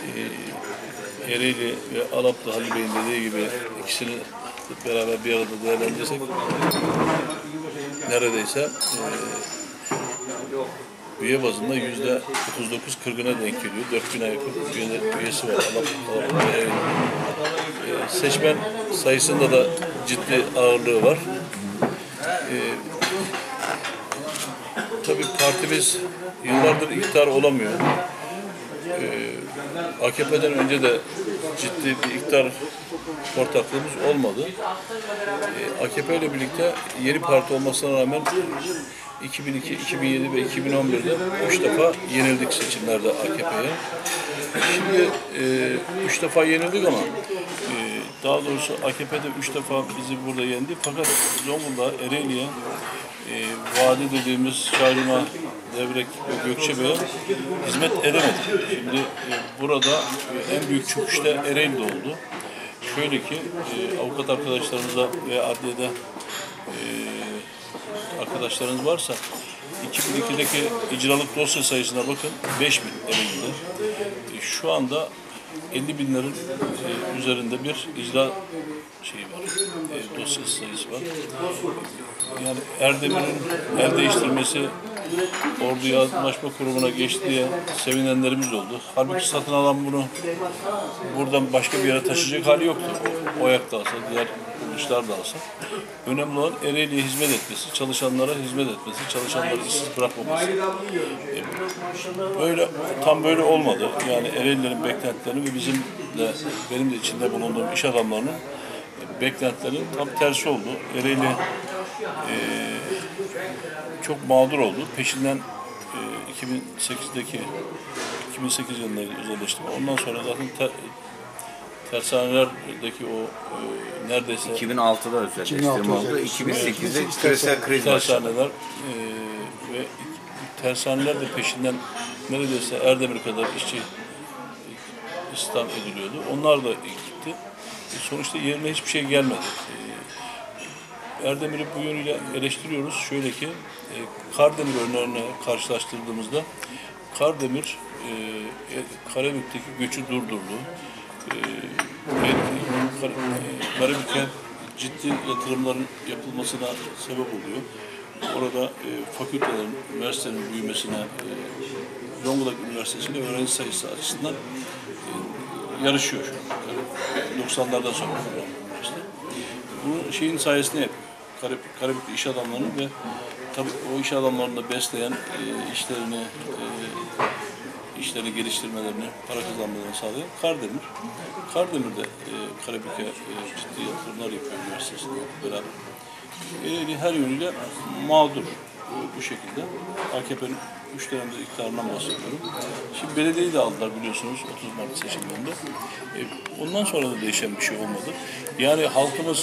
Ereğli ve Alaplı Halil Bey'in dediği gibi ikisini beraber bir arada değerlendirirsek neredeyse üye bazında %39-40'ına denk geliyor. 4000'e yakın üyesi var. Seçmen sayısında da ciddi ağırlığı var. Tabii partimiz yıllardır iktidar olamıyor. AKP'den önce de ciddi bir iktidar ortaklığımız olmadı. AKP ile birlikte yeni parti olmasına rağmen 2002, 2007 ve 2011'de 3 defa yenildik seçimlerde AKP'ye. Şimdi 3 defa yenildik ama daha doğrusu AKP'de 3 defa bizi burada yendi. Fakat Zonguldak, Ereğli'ye vadi dediğimiz Çayırma, Devrek ve Gökçebe'ye hizmet edemedi. Şimdi burada en büyük çöküş de Ereğli'de oldu. Şöyle ki avukat arkadaşlarımıza ve adliyede arkadaşlarınız varsa 2002'deki icralık dosya sayısına bakın, 5000 Ereğli'de. Şu anda 50.000'lerin üzerinde bir icra şeyi var, dosya sayısı var. Yani Erdemir'in el değiştirmesi Ordu Yardımlaşma Kurumu'na geçti diye sevinenlerimiz oldu. Halbuki satın alan bunu buradan başka bir yere taşıyacak hali yoktu. OYAK da alsa, diğer kuruluşlar da alsa. Önemli olan Ereğli'ye hizmet etmesi, çalışanlara hizmet etmesi, çalışanları işsiz bırakmaması. Tam böyle olmadı. Yani Ereğlilerin beklentilerini ve benim de içinde bulunduğum iş adamlarının beklentilerinin tam tersi oldu. Ereğli çok mağdur oldu. Peşinden 2008 yılında özelleşti. Ondan sonra zaten tersanelerdeki o neredeyse 2006'da özelleştirme oldu. 2008'de küresel kriz başladı. Tersaneler ve tersaneler de peşinden neredeyse Erdemir kadar işçi istihdam ediliyordu. Onlar da gitti. Sonuçta yerine hiçbir şey gelmedi. Erdemir'i bu yönüyle eleştiriyoruz. Şöyle ki, Kardemir örneğine karşılaştırdığımızda Kardemir Karabük'teki göçü durdurdu. Karabük'e ciddi yatırımların yapılmasına sebep oluyor. Orada fakültelerin, üniversitelerin büyümesine, Zonguldak Üniversitesi'nde öğrenci sayısı açısından yarışıyor şu an. 90'lardan sonra üniversite. Bu şeyin sayesinde yapıyor. Karabük'te iş adamlarının ve tabii o iş adamlarını da besleyen işlerini geliştirmelerini, para kazanmalarını sağlayan Kardemir. Kardemir de Karabük'e ciddi yatırımlar yapıyor üniversitesinde beraber. Her yönüyle mağdur bu şekilde. AKP'nin 3 dönemde iktidarından bahsediyorum. Şimdi belediyeyi de aldılar biliyorsunuz 30 Mart seçimlerinde. Ondan sonra da değişen bir şey olmadı. Yani halkımız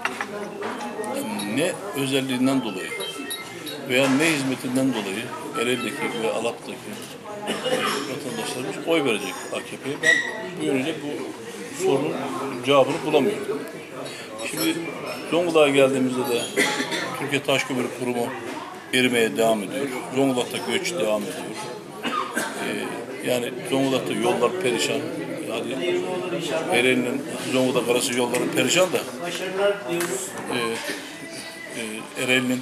ne özelliğinden dolayı veya ne hizmetinden dolayı Ereğli'deki ve Alap'taki vatandaşlarımız oy verecek AKP'ye. Ben bu yönüyle bu sorunun cevabını bulamıyorum. Şimdi Zonguldak'a geldiğimizde de Türkiye Taşkömürü Kurumu erimeye devam ediyor. Zonguldak'ta göç devam ediyor. Yani Zonguldak'ta yollar perişan. Yani Ereğli'nin Zonguldak arası yolları perişan da Ereğli'nin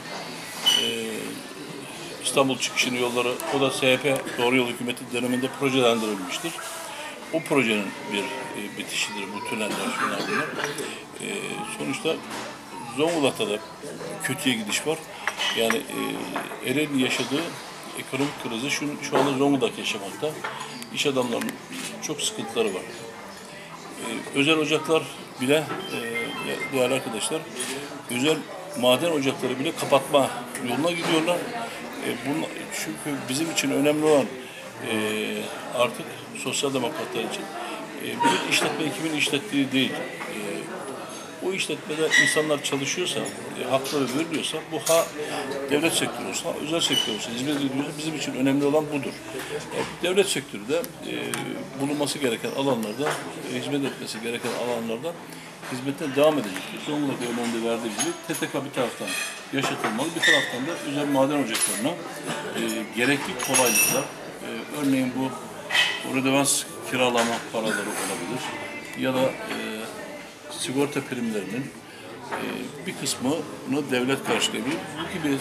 İstanbul çıkışının yolları, o da SHP Doğru Yol Hükümeti döneminde projelendirilmiştir. O projenin bir bitişidir bu tüneller, şunlar bunlar. Sonuçta Zonguldak'ta da kötüye gidiş var. Yani Ereğli'nin yaşadığı ekonomik krizi şu anda Zonguldak yaşamakta. İş adamlarının çok sıkıntıları var. Özel ocaklar bile, değerli arkadaşlar, özel maden ocakları bile kapatma yoluna gidiyorlar. Çünkü bizim için önemli olan artık sosyal demokratlar için bir işletme kimin işlettiği değil. O işletmede insanlar çalışıyorsa, hakları veriliyorsa, bu devlet sektörü olsa, özel sektör olsa, hizmet ediyorsa bizim için önemli olan budur. Devlet sektörü de bulunması gereken alanlarda, hizmet etmesi gereken alanlarda hizmetine devam edecektir. Zonguldak örneğinde verdiği gibi TTK bir taraftan yaşatılmalı, bir taraftan da özel maden ocaklarına gerekli kolaylıklar, örneğin bu redevans kiralama paraları olabilir. Ya da sigorta primlerinin bir kısmını devlet karşılayabilir. Bu gibi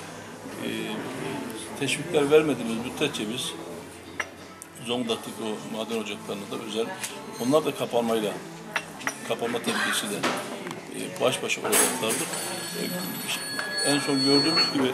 teşvikler vermediğimiz müddetçe biz Zonguldak'taki o maden ocaklarına da özel, onlar da kapanma tehlikesiyle baş başa olacaklardır. En son gördüğümüz gibi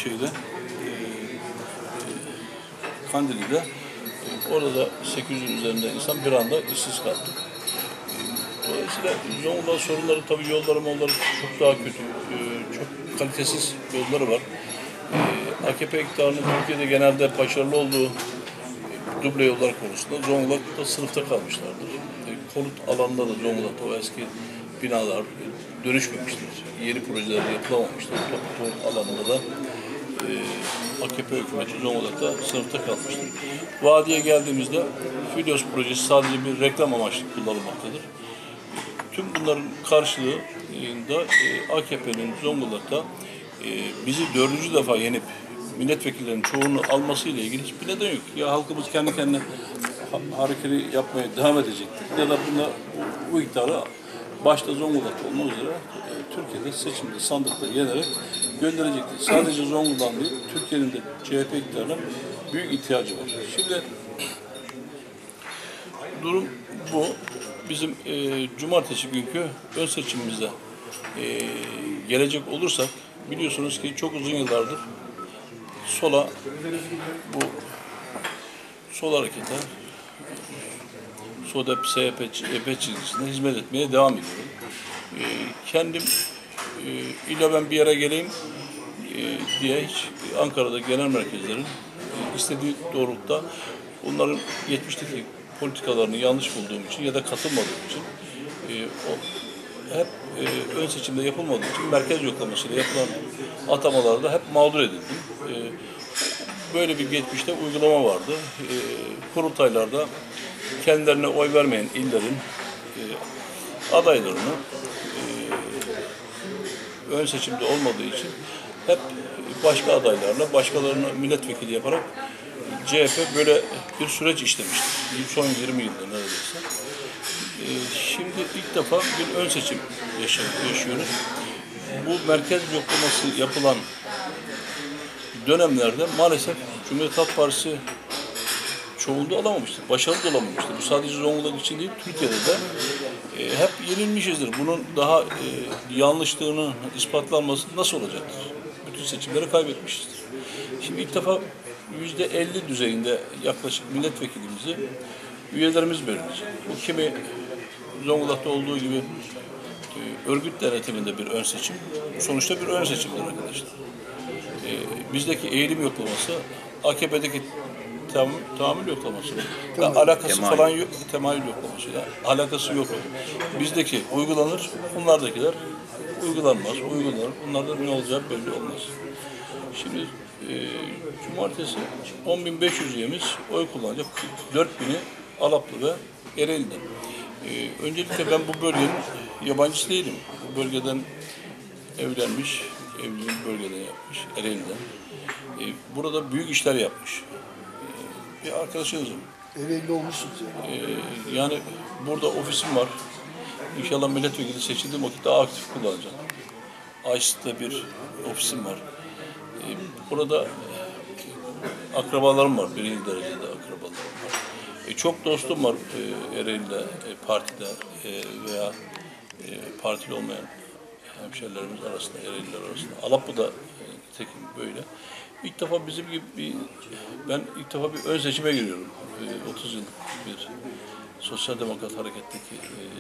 Kandili'de orada 800'ün üzerinde insan bir anda işsiz kaldı. Dolayısıyla Zonguldak sorunları tabii molları çok daha kötü, çok kalitesiz yolları var. AKP iktidarının Türkiye'de genelde başarılı olduğu duble yollar konusunda Zonguldak'ta sınıfta kalmışlardır. Konut alanında da Zonguldak'ta o eski binalar dönüşmemiştir. Yeni projeler yapılamamıştır. Konut alanında da AKP hükümeti Zonguldak'ta sınıfta kalmıştır. Vadiye geldiğimizde Filyos projesi sadece bir reklam amaçlı kullanılmaktadır. Tüm bunların karşılığında AKP'nin Zonguldak'ta bizi 4. defa yenip milletvekillerinin çoğunu alması ile ilgili hiçbir neden yok. Ya halkımız kendi kendine hareketi yapmaya devam edecektir ya da bu iktidarı başta Zonguldak'ta olmak üzere Türkiye'de seçimde sandıkta yenerek gönderecektir. Sadece Zonguldak'ın değil, Türkiye'nin de CHP iktidarına büyük ihtiyacı var. Şimdi durum bu. Bizim cumartesi günkü ön seçimimize gelecek olursak biliyorsunuz ki çok uzun yıllardır sol harekete, SODEP, CHP çizgisinde hizmet etmeye devam ediyorum. Kendim illa ben bir yere geleyim diye hiç Ankara'da genel merkezlerin istediği doğrultuda onların geçmişteki politikalarını yanlış bulduğum için ya da katılmadığım için hep ön seçimde yapılmadığı için merkez yoklamasıyla yapılan atamalarda hep mağdur edildim. Böyle bir geçmişte uygulama vardı. Kurultaylarda kendilerine oy vermeyen illerin adaylarını ön seçimde olmadığı için hep başka adaylarla başkalarını milletvekili yaparak CHP böyle bir süreç işlemiştir. Son 20 yılda neredeyse. Şimdi ilk defa bir ön seçim yaşıyoruz. Bu merkez yoklaması yapılan dönemlerde maalesef Cumhuriyet Halk Partisi çoğunluğu alamamıştır. Başarılı da olamamıştır. Bu sadece Zonguldak için değil, Türkiye'de de hep yenilmişizdir. Bunun daha yanlışlığının ispatlanması nasıl olacaktır? Bütün seçimleri kaybetmişizdir. Şimdi ilk defa %50 düzeyinde yaklaşık milletvekilimizi üyelerimiz belirleyecek. Bu kimi Zonguldak'ta olduğu gibi örgüt denetiminde bir ön seçim. Sonuçta bir ön seçimdir arkadaşlar. Bizdeki eğilim yoklaması AKP'deki tahammül yoklaması. Alakası falan yok. Temayül yoklamasıyla alakası yok. Bizdeki uygulanır, onlardakiler uygulanmaz. Uygulanır. Bunlardan ne olacağı belli olmaz. Şimdi cumartesi 10.500 üyemiz oy kullanacak. 4.000'i Alaplı ve Ereğli'den. Öncelikle ben bu bölgenin yabancısı değilim. Bu bölgeden evlenmiş, evliliğini bölgeden yapmış, Ereğli'den. Burada büyük işler yapmış. Bir arkadaşınızım. Ereğli olmuşsun. Yani burada ofisim var. İnşallah milletvekili seçildiğim vakit daha aktif kullanacağım. Ayşı'da bir ofisim var. Burada akrabalarım var, birinci derecede akrabalarım var. Çok dostum var Ereğli'de, partide veya partili olmayan hemşerilerimiz arasında, Ereğliler arasında. Alaplı'da tekim böyle. İlk defa bizim gibi ben ilk defa bir ön seçime giriyorum. 30 yıllık bir sosyal demokrat hareketteki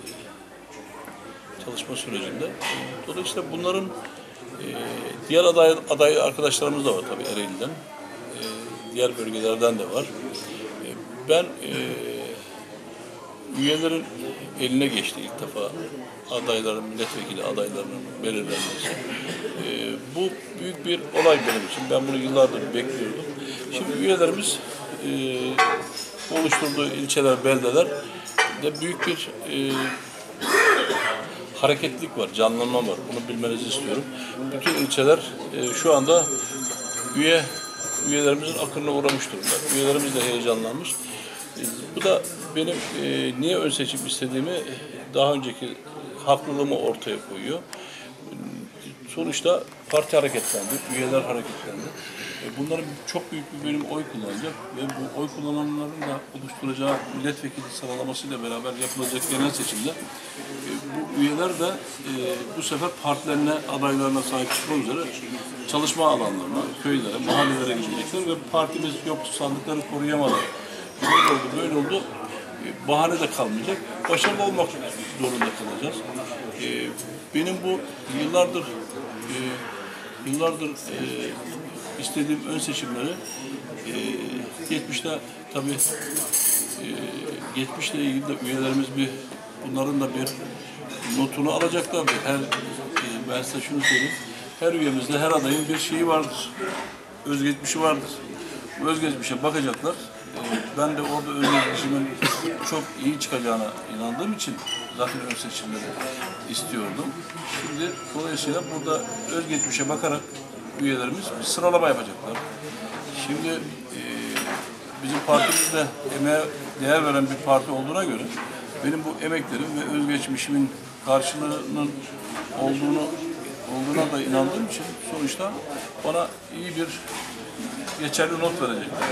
çalışma sürecinde. Dolayısıyla bunların diğer aday arkadaşlarımız da var tabii Ereğli'den. Diğer bölgelerden de var. Ben üyelerin eline geçti ilk defa adayların, milletvekili adaylarının belirlenmesi. Bu büyük bir olay benim için. Ben bunu yıllardır bekliyordum. Şimdi üyelerimiz oluşturduğu ilçeler, beldeler de büyük bir hareketlilik var, canlanma var. Bunu bilmenizi istiyorum. Bütün ilçeler şu anda üyelerimizin akınına uğramış durumda. Üyelerimiz de heyecanlanmış. Bu da benim niye ön seçim istediğimi daha önceki haklılığımı ortaya koyuyor. Sonuçta parti hareketlendi, üyeler hareketlendi. Bunların çok büyük bir bölüm oy kullanacak ve bu oy kullananların da oluşturacağı milletvekili sıralamasıyla beraber yapılacak genel seçimde bu üyeler de bu sefer partilerine, adaylarına sahip çıkmak üzere çalışma alanlarına, köylere, mahallelere gidecekler ve partimiz yok, sandıkları koruyamadı. Böyle oldu, böyle oldu. Bahane de kalmayacak. Başarılı olmak zorunda kalacağız. Benim bu yıllardır istediğim ön seçimleri geçmişte tabii geçmişle ilgili de üyelerimiz bunların da bir notunu alacaklardır. Ben size şunu söyleyeyim. Her üyemizde, her adayın bir şeyi vardır. Özgeçmişi vardır. Bu özgeçmişe bakacaklar. Ben de orada özgeçmişimin çok iyi çıkacağına inandığım için zaten ön seçimleri istiyordum. Şimdi dolayısıyla burada özgeçmişe bakarak üyelerimiz bir sıralama yapacaklar. Şimdi bizim partimizde emeğe değer veren bir parti olduğuna göre benim bu emeklerim ve özgeçmişimin karşılığının olduğuna da inandığım için sonuçta bana iyi bir geçerli not verecekler.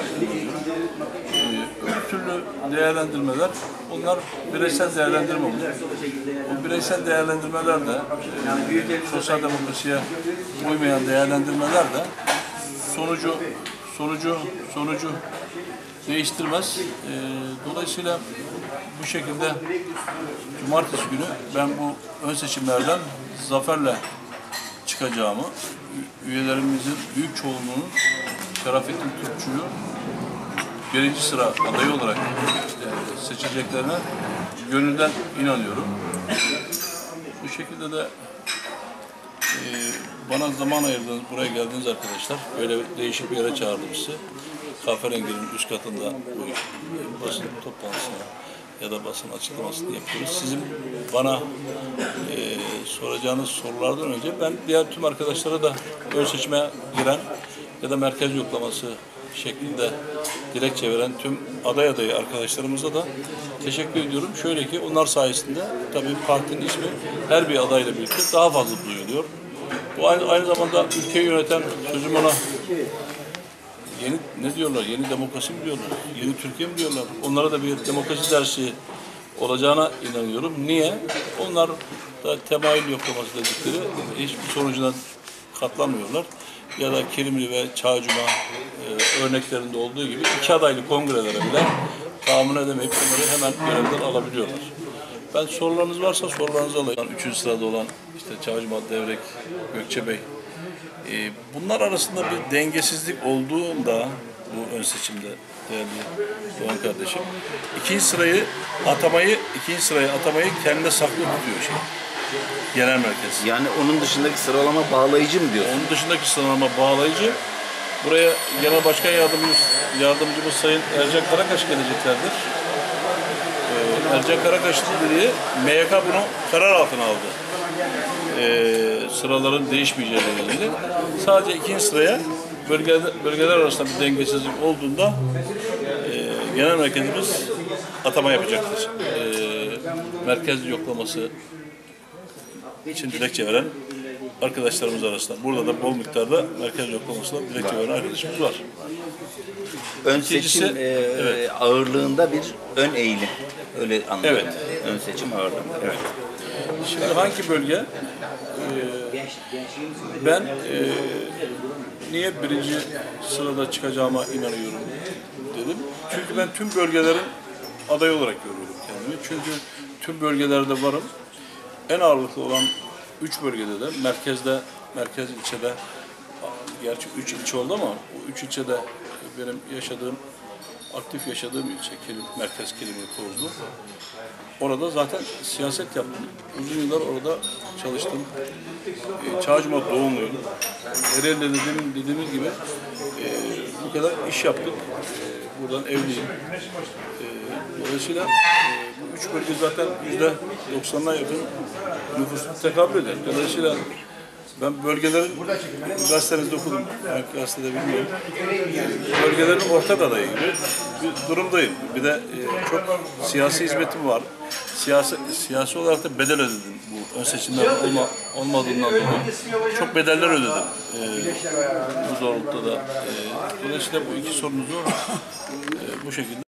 Öbür türlü değerlendirmeler, onlar bireysel değerlendirme olur. O bireysel değerlendirmeler de, sosyal demokrasiye uymayan değerlendirmeler de sonucu değiştirmez. Dolayısıyla bu şekilde cumartesi günü ben bu ön seçimlerden zaferle çıkacağımı, üyelerimizin büyük çoğunluğunun Şerafettin Türkçü'yü birinci sıra adayı olarak seçeceklerine gönülden inanıyorum. Bu şekilde de bana zaman ayırdığınız, buraya geldiğiniz arkadaşlar, böyle değişik bir yere çağırdım sizi. Kahverengi'nin üst katında bu basın toplantısına ya da basın açıklamasını yapıyoruz. Sizin bana soracağınız sorulardan önce ben diğer tüm arkadaşlara da ön seçime giren ya da merkez yoklaması şeklinde dilekçe veren tüm adayı arkadaşlarımıza da teşekkür ediyorum. Şöyle ki onlar sayesinde tabii partinin ismi her bir adayla birlikte daha fazla duyuluyor. Bu aynı zamanda ülkeyi yöneten, sözüm ona yeni demokrasi mi diyorlar, yeni Türkiye mi diyorlar. Onlara da bir demokrasi dersi olacağına inanıyorum. Niye? Onlar da temayül yoklaması dedikleri hiçbir sonucuna katlanmıyorlar. Ya da Kilimli ve Çağcuma örneklerinde olduğu gibi iki adaylı kongrelere bile tahammül edemeyip onları hemen görevden alabiliyorlar. Ben sorularınız varsa sorularınızı alayım. Üçüncü sırada olan işte Çağcuma, Devrek, Gökçebey. Bunlar arasında bir dengesizlik olduğunda bu ön seçimde değerli Doğan kardeşim ikinci sırayı atamayı kendine saklı tutuyor genel merkez. Yani onun dışındaki sıralama bağlayıcı mı diyorsun? Onun dışındaki sıralama bağlayıcı. Buraya Genel Başkan Yardımcımız Sayın Ercan Karakaş geleceklerdir. Ercan Karakaş dediği MYK bunu karar altına aldı. Sıraların değişmeyeceğiyle ilgili. Sadece ikinci sıraya bölgeler arasında bir dengesizlik olduğunda genel merkezimiz atama yapacaktır. Merkez yoklaması için dilekçe veren arkadaşlarımız arasında. Burada da bol miktarda merkez yoklamasına dilekçe veren arkadaşımız var. Ön seçim evet, ağırlığında bir ön eğilim. Öyle anladım. Evet. Ön seçim ağırlığında. Evet. Şimdi hangi bölge? Ben niye birinci sırada çıkacağıma inanıyorum dedim. Çünkü ben tüm bölgelerin adayı olarak görüyorum kendimi. Çünkü tüm bölgelerde varım. En ağırlıklı olan 3 bölgede de merkez ilçede, gerçi 3 ilçe oldu ama o 3 ilçede benim aktif yaşadığım ilçe merkez Kilimli Kozlu. Orada zaten siyaset yaptım. Uzun yıllar orada çalıştım. Çağcuma doğumluyum. Ereğli'de dediğimiz gibi bu kadar iş yaptık. Buradan evliyim. Dolayısıyla bu 3 bölge zaten %90'a yakın nüfusu tekabül eder. Dolayısıyla Ben bölgelerin, gazetenizde okudum, belki gazetede bilmiyorum. Bölgelerin ortak adayı gibi bir durumdayım. Bir de çok siyasi hizmetim var. Siyasi olarak da bedel ödedim. Bu ön seçimler olmadığından dolayı çok bedeller ödedim. Bu doğrultuda da. Dolayısıyla bu iki sorunuzu bu şekilde